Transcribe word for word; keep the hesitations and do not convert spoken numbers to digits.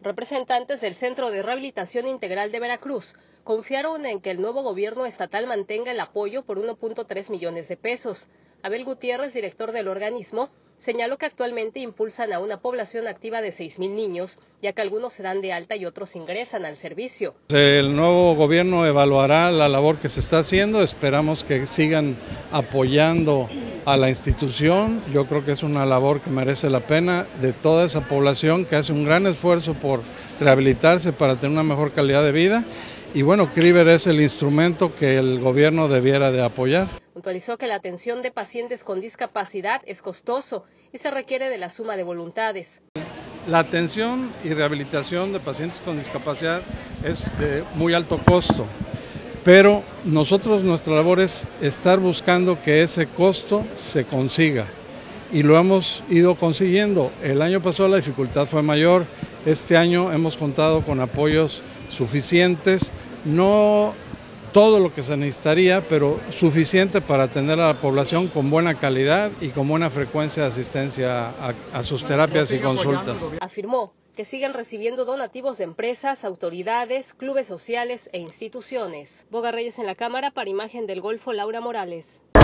Representantes del Centro de Rehabilitación Integral de Veracruz confiaron en que el nuevo gobierno estatal mantenga el apoyo por uno punto tres millones de pesos. Abel Gutiérrez, director del organismo, señaló que actualmente impulsan a una población activa de seis mil niños, ya que algunos se dan de alta y otros ingresan al servicio. El nuevo gobierno evaluará la labor que se está haciendo, esperamos que sigan apoyando a la institución. Yo creo que es una labor que merece la pena de toda esa población que hace un gran esfuerzo por rehabilitarse para tener una mejor calidad de vida. Y bueno, CRIVER es el instrumento que el gobierno debiera de apoyar. Puntualizó que la atención de pacientes con discapacidad es costoso y se requiere de la suma de voluntades. La atención y rehabilitación de pacientes con discapacidad es de muy alto costo, pero nosotros nuestra labor es estar buscando que ese costo se consiga y lo hemos ido consiguiendo. El año pasado la dificultad fue mayor, este año hemos contado con apoyos suficientes, no todo lo que se necesitaría, pero suficiente para atender a la población con buena calidad y con buena frecuencia de asistencia a, a sus terapias y consultas. Afirmó que siguen recibiendo donativos de empresas, autoridades, clubes sociales e instituciones. Boga Reyes en la cámara para Imagen del Golfo, Laura Morales.